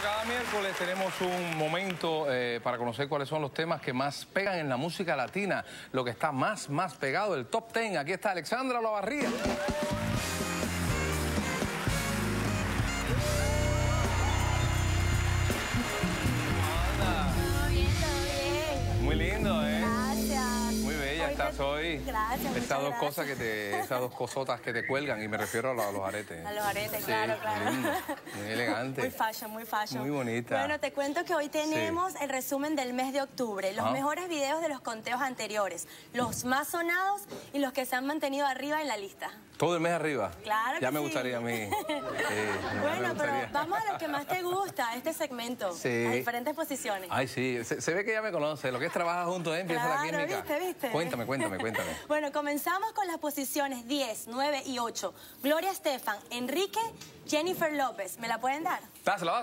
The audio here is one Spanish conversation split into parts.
cada miércoles tenemos un momento para conocer cuáles son los temas que más pegan en la música latina, lo que está más pegado, el top 10. Aquí está Alexandra Olavarría. Muy lindo, ¿eh? Gracias. Muy bella estás hoy. Gracias. Esas dos cosas esas dos cosotas que te cuelgan, y me refiero a los aretes. A los aretes, sí, claro, claro. Lindo, muy elegante. Muy fashion, muy fashion. Muy bonita. Bueno, te cuento que hoy tenemos el resumen del mes de octubre, los mejores videos de los conteos anteriores, los más sonados y los que se han mantenido arriba en la lista. Todo el mes arriba. Claro. Ya que me sí. gustaría a mí. Bueno, pero vamos a lo que más te gusta, este segmento. Sí. Las diferentes posiciones. Ay, sí. Se ve que ya me conoce. Lo que es trabajar juntos, empieza la química. ¿Viste? Cuéntame. Bueno, comenzamos con las posiciones 10, 9 y 8. Gloria Estefan, Enrique, Jennifer López. ¿Me la pueden dar? Dásela.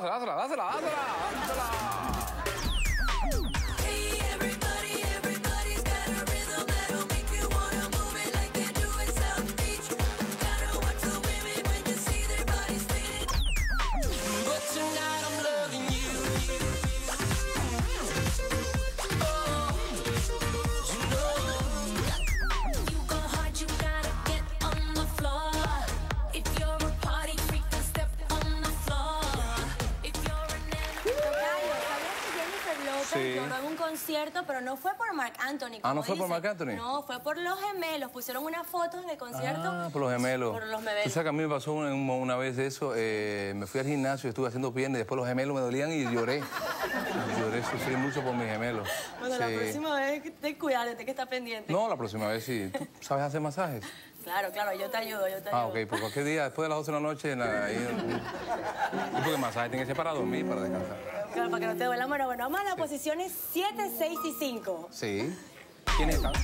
Sí. Lloró en un concierto, pero no fue por Marc Anthony. Ah, ¿no fue por Marc Anthony? No, fue por los gemelos. Pusieron una foto en el concierto. Ah, por los gemelos. Por los gemelos. Tú sabes que a mí me pasó una vez eso. Me fui al gimnasio, estuve haciendo piernas y después los gemelos me dolían y lloré. Sufrí mucho por mis gemelos. Bueno, sí. La próxima vez, cuídate que está pendiente. No, la próxima vez sí. ¿Tú sabes hacer masajes? Claro, yo te ayudo. Ah, ok, pues cualquier día, después de las 12 de la noche, porque el masaje tiene que ser para dormir, para descansar. Claro, para que no te duela. Bueno, vamos a las posiciones 7, 6 y 5. Sí. ¿Quiénes están?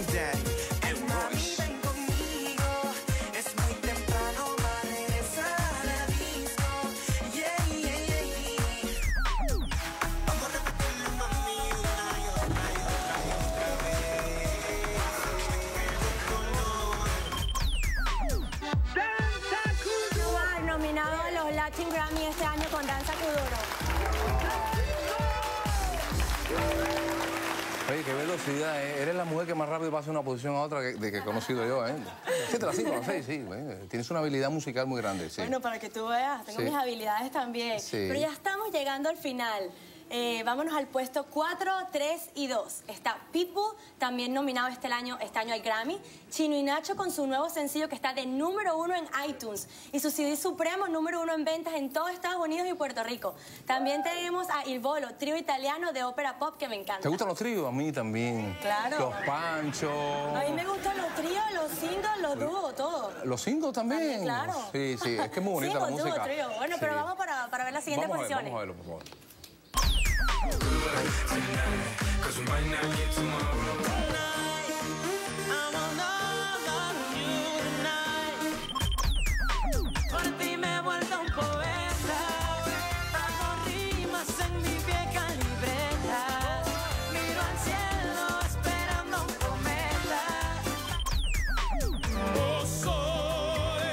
Nominado a los Latin Grammy este año con Danza Kuduro. Oye, qué velocidad, ¿eh? Eres la mujer que más rápido pasa de una posición a otra que he conocido yo, ¿eh? 7, las 5, las 6, sí. Tienes una habilidad musical muy grande, sí. Bueno, para que tú veas, tengo mis habilidades también. Sí. Pero ya estamos llegando al final. Vámonos al puesto 4, 3 y 2. Está Pitbull, también nominado este año al Grammy. Chino y Nacho con su nuevo sencillo que está de número 1 en iTunes. Y su CD supremo, número 1 en ventas en todo Estados Unidos y Puerto Rico. También tenemos a Il Volo, trío italiano de ópera pop que me encanta. ¿Te gustan los tríos? A mí también. Claro. Los panchos. A mí me gustan los tríos, los singles, los dúos, todo. ¿Los singles también? Claro. Sí, es que es muy bonita la música. Trío. Bueno, sí. Pero vamos para ver las siguientes posiciones. Vamos a verlo, por favor. Por ti me he vuelto un poeta, hago rimas en mi vieja libreta, miro al cielo esperando un cometa. Oh sole,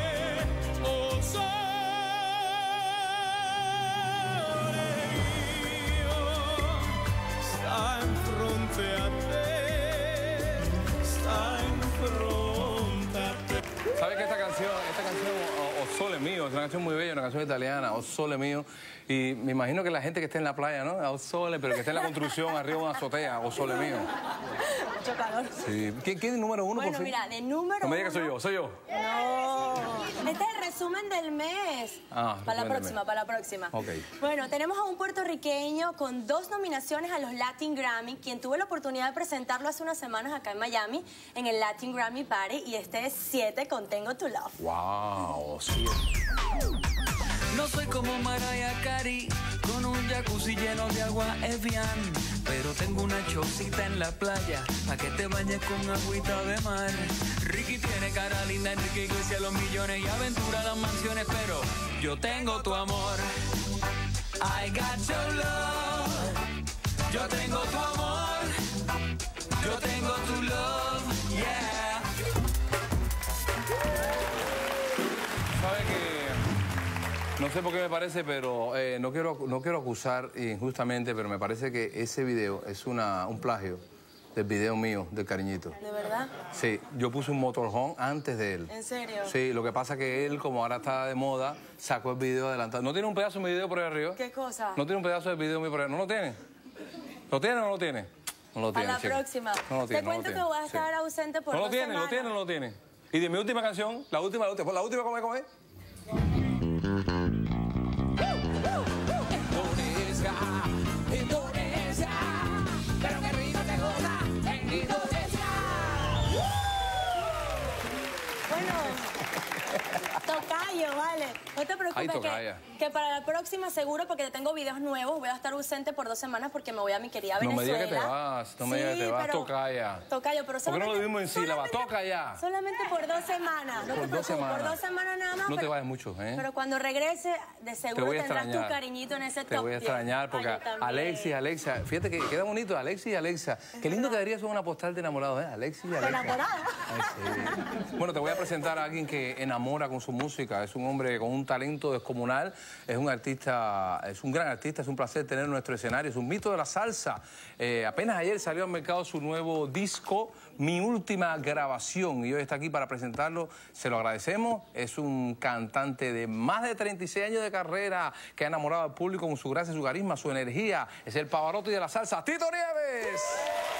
sta in fronte a te, sta in fronte a te. ¿Sabes que esta canción, O Sole Mío, es una canción muy bella, una canción italiana, O Sole Mío, y me imagino que la gente que esté en la playa, ¿no? O Sole, pero que esté en la construcción, arriba de una azotea, O Sole Mío. Mucho calor. Sí. ¿Quién es el número 1, bueno, por fin? Mira, de número 1... No me digas que soy yo. No. Este es el resumen del mes. Para la próxima. Ok. Bueno, tenemos a un puertorriqueño con 2 nominaciones a los Latin Grammy, quien tuve la oportunidad de presentarlo hace unas semanas acá en Miami, en el Latin Grammy Party, y este es 7 con Tengo Tu Love. Wow, 7. No soy como Mariah Carey, con un jacuzzi lleno de agua Evian, pero tengo una chocita en la playa, pa' que te bañes con agüita de mar. Ricky tiene cara linda, Enrique Iglesias los millones y aventura las mansiones, pero yo tengo tu amor. I got your love. Yo tengo tu amor. Yo tengo tu love. Yeah. sé por qué me parece, pero no quiero acusar injustamente, pero me parece que ese video es un plagio del video mío, del Cariñito. ¿De verdad? Sí, yo puse un motorhome antes de él. ¿En serio? Sí, lo que pasa es que él, como ahora está de moda, sacó el video adelantado. ¿No tiene un pedazo de mi video por ahí arriba? ¿Qué cosa? ¿No tiene un pedazo de video mío por ahí? ¿No lo tiene? ¿Lo tiene o no lo tiene? No lo tiene, A la chica. próxima. No lo tiene, Te cuento que voy a estar ausente por 2 semanas. ¿No lo tiene o no lo tiene? Y de mi última canción, la última, ¿cómo es? Indonesia, pero qué rico te goza en Indonesia. Bueno, tocayo, vale. No te preocupes. Ay, tocaya. Que para la próxima seguro, porque tengo videos nuevos, voy a estar ausente por 2 semanas porque me voy a mi querida No Venezuela. me digas que te vas, no me digas que te vas, tocaya. Tocayo, pero ¿Por qué no lo solamente... vimos en sílaba? Tocaya. Solamente por 2 semanas. No Por te 2 preocupes, semanas. por 2 semanas nada más. No te vayas mucho, ¿eh? Pero cuando regrese, de seguro voy a tendrás tu extrañar. cariñito en ese top Te voy a 10. extrañar porque Ay, yo también. Alexa, fíjate que queda bonito, Alexis y Alexa. Qué lindo quedaría ser una postal de enamorados, ¿eh? Alexis y Alexa. ¿Enamorada? Ay, sí. Bueno, te voy a presentar a alguien que enamora con su música. Es un hombre con un talento descomunal. Es un artista, es un gran artista. Es un placer tener en nuestro escenario. Es un mito de la salsa. Apenas ayer salió al mercado su nuevo disco, Mi Última Grabación. Y hoy está aquí para presentarlo. Se lo agradecemos. Es un cantante de más de 36 años de carrera que ha enamorado al público con su gracia, su carisma, su energía. Es el Pavarotti de la salsa, Tito Nieves.